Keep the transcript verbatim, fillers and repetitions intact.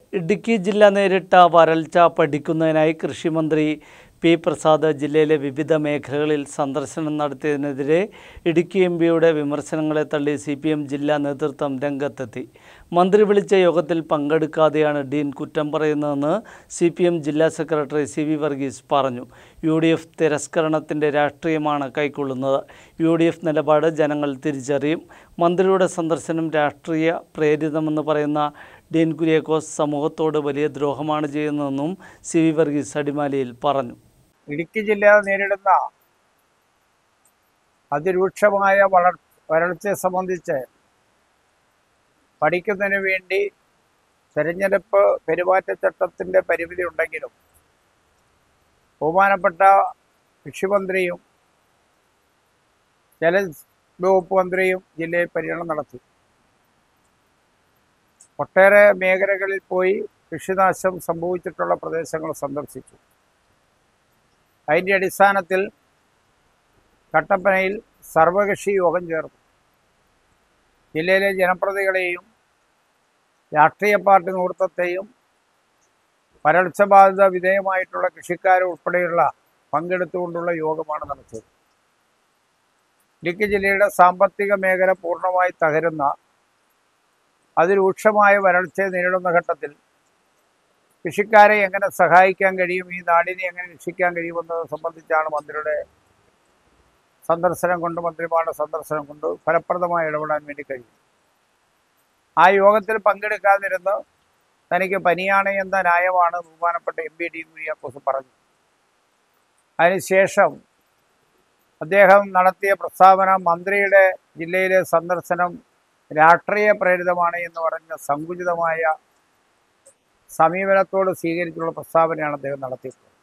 ഇടുക്കി ജില്ല നേരിട്ട വരൾച്ച പഠിക്കുന്നതിനായി കൃഷിമന്ത്രി പി പ്രസാദ് ജില്ലയിലെ വിവിധ മേഖലകളിൽ സന്ദർശനം നടത്തിയതിനെതിരെ ഇടുക്കി എം പിയുടെ വിമർശനങ്ങളെ തള്ളി സി പി എം ജില്ലാ നേതൃത്വം രംഗത്തെത്തി. മന്ത്രി വിളിച്ച യോഗത്തിൽ പങ്കെടുക്കാതെയാണ് ഡീൻ കുറ്റം പറയുന്നതെന്ന് സി പി എം ജില്ലാ സെക്രട്ടറി സി വി വർഗീസ് പറഞ്ഞു. യു ഡി എഫ് തിരസ്കരണത്തിൻ്റെ രാഷ്ട്രീയമാണ് കൈക്കൊള്ളുന്നത്. യു ഡി എഫ് നിലപാട് ജനങ്ങൾ തിരിച്ചറിയും. മന്ത്രിയുടെ സന്ദർശനം രാഷ്ട്രീയ പ്രേരിതമെന്ന് പറയുന്ന ഡീൻ കുര്യാക്കോസ് സമൂഹത്തോട് വലിയ ദ്രോഹമാണ് ചെയ്യുന്നതെന്നും സി വി വർഗീസ് അടിമാലിയിൽ പറഞ്ഞു. ഇടുക്കി ജില്ല നേരിടുന്ന അതിരൂക്ഷമായ വളർ വരൾച്ചയെ സംബന്ധിച്ച് പഠിക്കുന്നതിന് വേണ്ടി തെരഞ്ഞെടുപ്പ് പെരുമാറ്റച്ചട്ടത്തിൻ്റെ പരിമിതി ഉണ്ടെങ്കിലും ബഹുമാനപ്പെട്ട കൃഷിമന്ത്രിയും ജലവകുപ്പ് മന്ത്രിയും ജില്ലയിൽ പര്യടനം നടത്തി. ഒട്ടേറെ മേഖലകളിൽ പോയി കൃഷിനാശം സംഭവിച്ചിട്ടുള്ള പ്രദേശങ്ങൾ സന്ദർശിച്ചു. അതിൻ്റെ അടിസ്ഥാനത്തിൽ കട്ടപ്പനയിൽ സർവകക്ഷി യോഗം ചേർന്നു. ജില്ലയിലെ ജനപ്രതിനിധികളെയും രാഷ്ട്രീയ പാർട്ടി നേതൃത്വത്തെയും വരൾച്ച ബാധിത വിധേയമായിട്ടുള്ള കൃഷിക്കാരെ ഉൾപ്പെടെയുള്ള പങ്കെടുത്തുകൊണ്ടുള്ള യോഗമാണ് നടത്തിയത്. ഇടുക്കി ജില്ലയുടെ സാമ്പത്തിക മേഖല പൂർണ്ണമായി തകരുന്ന അതിരൂക്ഷമായ വരൾച്ചയെ നേരിടുന്ന ഘട്ടത്തിൽ കൃഷിക്കാരെ എങ്ങനെ സഹായിക്കാൻ കഴിയും, ഈ നാടിനെ എങ്ങനെ രക്ഷിക്കാൻ കഴിയുമെന്നത് സംബന്ധിച്ചാണ് മന്ത്രിയുടെ സന്ദർശനം കൊണ്ട് മന്ത്രിമാരുടെ സന്ദർശനം കൊണ്ട് ഫലപ്രദമായി ഇടപെടാൻ വേണ്ടി കഴിയും. ആ യോഗത്തിൽ പങ്കെടുക്കാതിരുന്ന് തനിക്ക് പനിയാണ് എന്ന ന്യായമാണ് ബഹുമാനപ്പെട്ട എം പി ഡീൻ കുര്യാക്കോസ് പറഞ്ഞു. അതിനുശേഷം അദ്ദേഹം നടത്തിയ പ്രസ്താവന മന്ത്രിയുടെ ജില്ലയിലെ സന്ദർശനം രാഷ്ട്രീയ പ്രേരിതമാണ് എന്ന് പറഞ്ഞ സങ്കുചിതമായ സമീപനത്തോട് സ്വീകരിച്ചുള്ള പ്രസ്താവനയാണ് അദ്ദേഹം നടത്തിയിട്ടുള്ളത്.